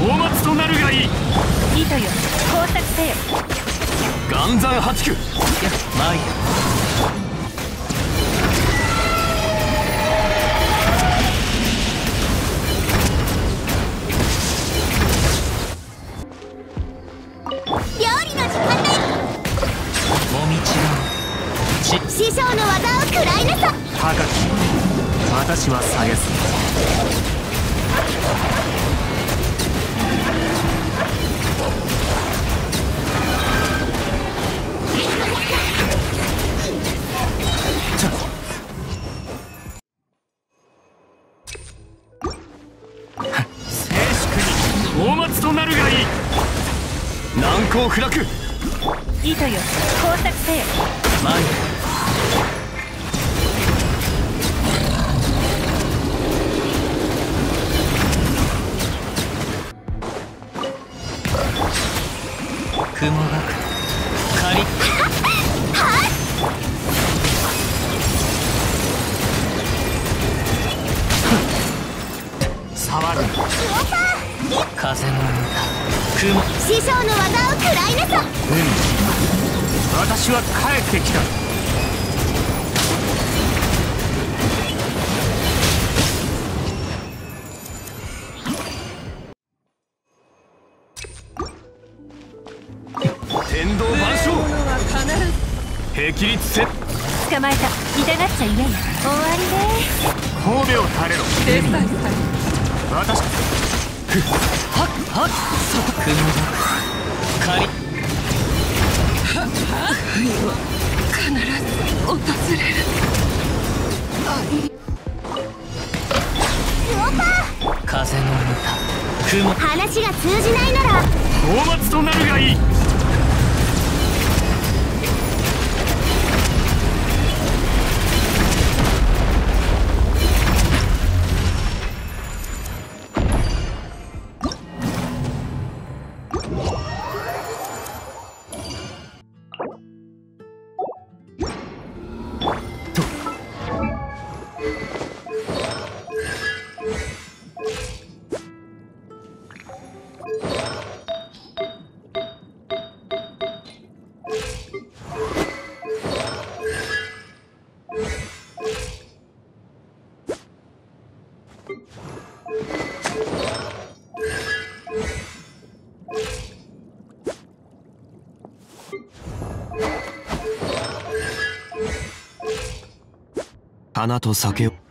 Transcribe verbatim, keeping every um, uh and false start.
大松となるがいい。 糸よ工作せよ。 岩山八九。いやまあいいや。 料理の時間だよ。 もみちが師匠の技を食らいなさ。 高き私は下げす。静粛に大松となるがいい。難攻不落。 糸よ工作せよ。 前へ。雲がカリッ触る風の雲。 師匠の技を食らいなさ。 うん、私は帰ってきた。天道万象。霹靂せ。 捕まえた。痛がっちゃいないよ。終わりね。 神戸を垂れろ。私ふっはっはっそこ雲がカリッ。冬は必ず訪れる。風の歌雲。 話が通じないなら大松となるがいい。花と酒を